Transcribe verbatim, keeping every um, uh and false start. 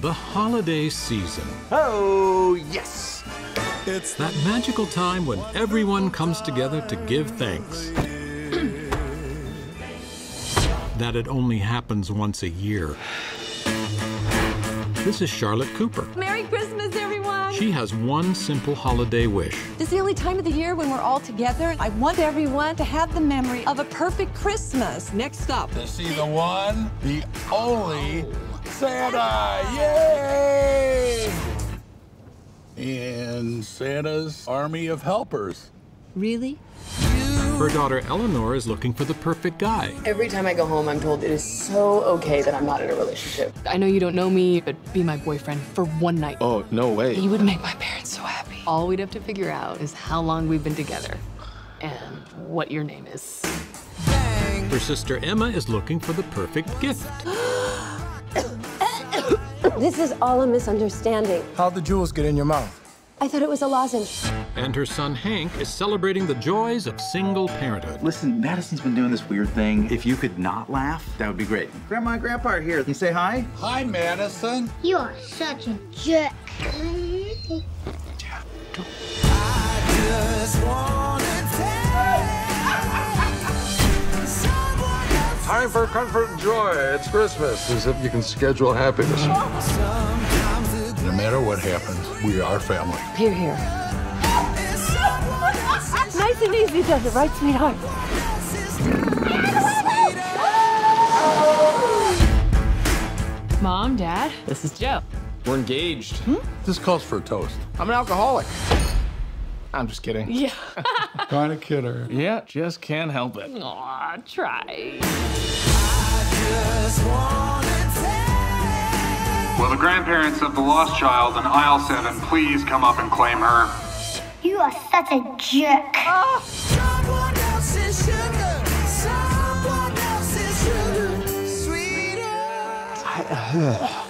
the holiday season. Oh, yes! It's that magical time when everyone comes together to give thanks. That it only happens once a year. This is Charlotte Cooper. Merry Christmas, everyone! She has one simple holiday wish. This is the only time of the year when we're all together. I want everyone to have the memory of a perfect Christmas. Next up. To see the one, the only Santa! Yay! And Santa's army of helpers. Really? Her daughter Eleanor is looking for the perfect guy. Every time I go home, I'm told it is so okay that I'm not in a relationship. I know you don't know me, but be my boyfriend for one night. Oh, no way. You would make my parents so happy. All we'd have to figure out is how long we've been together and what your name is. Her sister Emma is looking for the perfect gift. This is all a misunderstanding. How'd the jewels get in your mouth? I thought it was a lozenge. And her son Hank is celebrating the joys of single parenthood. Listen, Madison's been doing this weird thing. If you could not laugh, that would be great. Grandma and Grandpa are here. Can you say hi? Hi, Madison. You are such a jerk. Time for comfort and joy. It's Christmas, as if you can schedule happiness. No matter what happens, we are family. Here, here. Nice and easy does it, right, sweetheart? Mom, Dad, this is Joe. We're engaged. Hmm? This calls for a toast. I'm an alcoholic. I'm just kidding. Yeah. Kind of kidder. Yeah, just can't help it. Aw, try. Will the grandparents of the lost child in aisle seven please come up and claim her? You are such a jerk. Oh. Someone else's sugar. Someone else's sugar. Sweeter.